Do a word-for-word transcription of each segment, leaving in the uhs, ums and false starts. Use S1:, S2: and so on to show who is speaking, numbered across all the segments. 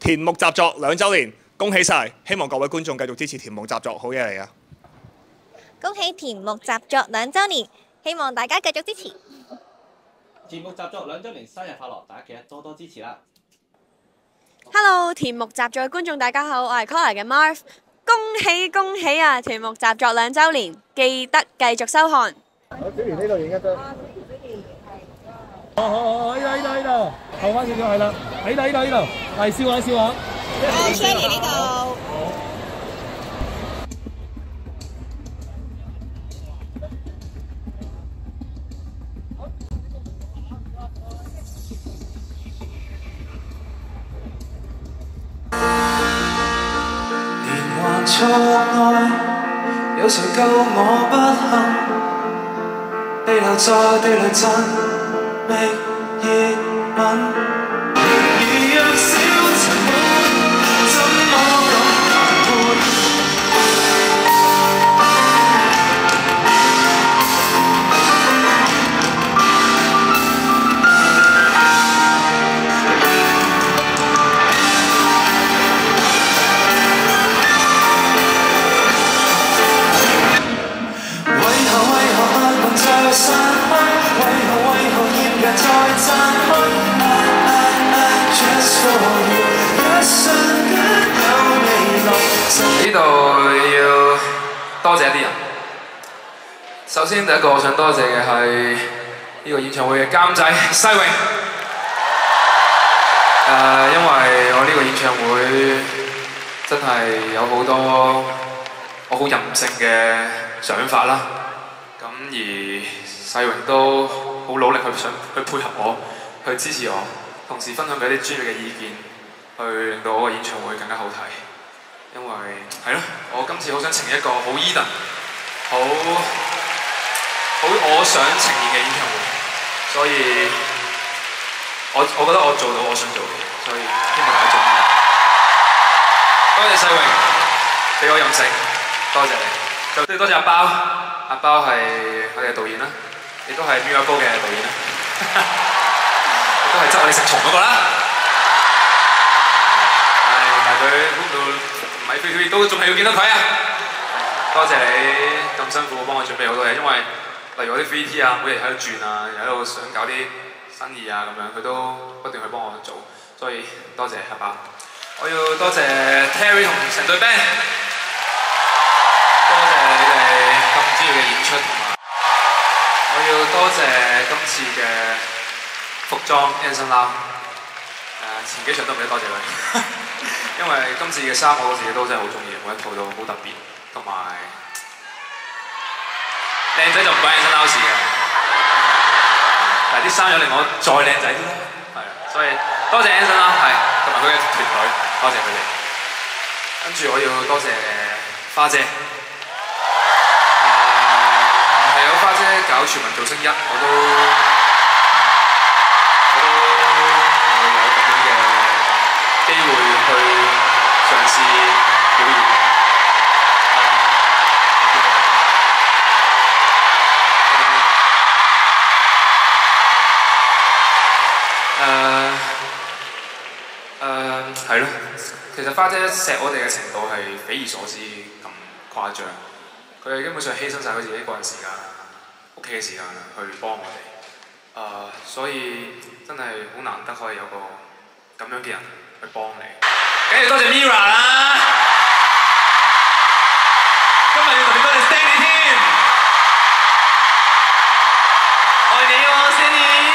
S1: 田木習作兩週年，恭喜晒！希望各位觀眾繼續支持田木習作，好嘢嚟啊！
S2: 恭喜田木習作兩週年，希望大家繼續支持。
S3: 田木習作兩週年生日快樂，大家記得多多支持啦
S4: ！Hello， 田木習作嘅觀眾大家好，我係 Collar 嘅 Marv， 恭喜恭喜啊！田木習作兩週年，記得繼續收看。
S5: 好，小蓮呢度影一張。好好好，喺度喺度喺度，後翻少少係啦，喺度喺度喺度，係笑下笑下。
S2: 好 ，Sherry 呢度。
S6: 連環錯愛，有誰救我不幸？地流在地雷陣，覓熱吻。如若小塵滿，怎麼敢談判？ 呢度要多謝一啲人。首先第一個我想多謝嘅係呢個演唱會嘅監製西榮。誒，因為我呢個演唱會真係有好多我好任性嘅想法啦。咁而西榮都好努力去想去配合我，去支持我，同時分享佢啲專業嘅意見，去令到我個演唱會更加好睇。因為係咯，我今次好想呈現一個好 Eden， 好好我想呈現嘅演唱會，所以我我覺得我做到我想做嘅嘢，所以希望大家中意。多謝世榮俾我任性，多謝你。就都多謝阿包，阿包係我哋嘅導演啦，亦都係 Mirror 嘅導演啦，亦都係執我哋食蟲嗰個啦。係，但係佢估唔到。唔係 P T V 都仲係要見到佢啊！多謝你咁辛苦幫我準備好多嘢，因為例如我啲 V T 啊，每日喺度轉啊，又喺度想搞啲生意啊咁樣，佢都不斷去幫我做，所以多謝阿爸。我要多謝 Terry 同成隊 band， 多謝你哋咁專業嘅演出，同埋我要多謝今次嘅服裝 Anson Lau， 誒前幾場都唔記得多謝佢。因為今次嘅衫我自己都真係好中意，每一套都好特別，同埋靚仔就唔關 Anson Lau事嘅，但係啲衫又令我再靚仔啲咯，係啊，所以多謝 Anson Lau，係同埋佢嘅團隊，多謝佢哋。跟住我要多謝花姐，誒係有花姐搞全民造星一，我都我都有咁樣嘅機會去嘗試表演。誒誒係咯，其實花姐錫我哋嘅程度係匪夷所思咁誇張，佢係基本上犧牲晒佢自己個人時間、屋企嘅時間去幫我哋。誒、呃，所以真係好難得可以有個咁樣嘅人去幫你。梗係多謝 Mirror 啦，今日要特別多謝 Stanley 添，愛你喎 Stanley。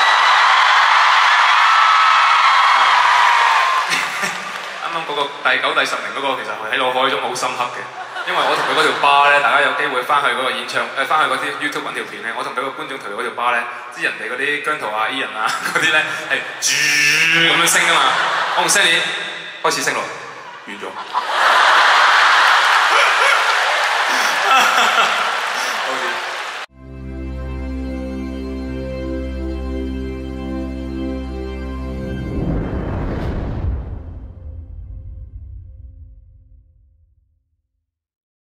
S6: 啱啱嗰個第九、第十名嗰個其實係喺腦海中好深刻嘅，因為我同佢嗰條巴咧，大家有機會翻去嗰個演唱誒，翻去嗰啲 YouTube 揾條片咧，我同佢個觀眾台嗰條巴咧，知人哋嗰啲姜濤啊、Ian 啊嗰啲咧係住咁樣升噶嘛，我同 Stanley 開始升落，完咗。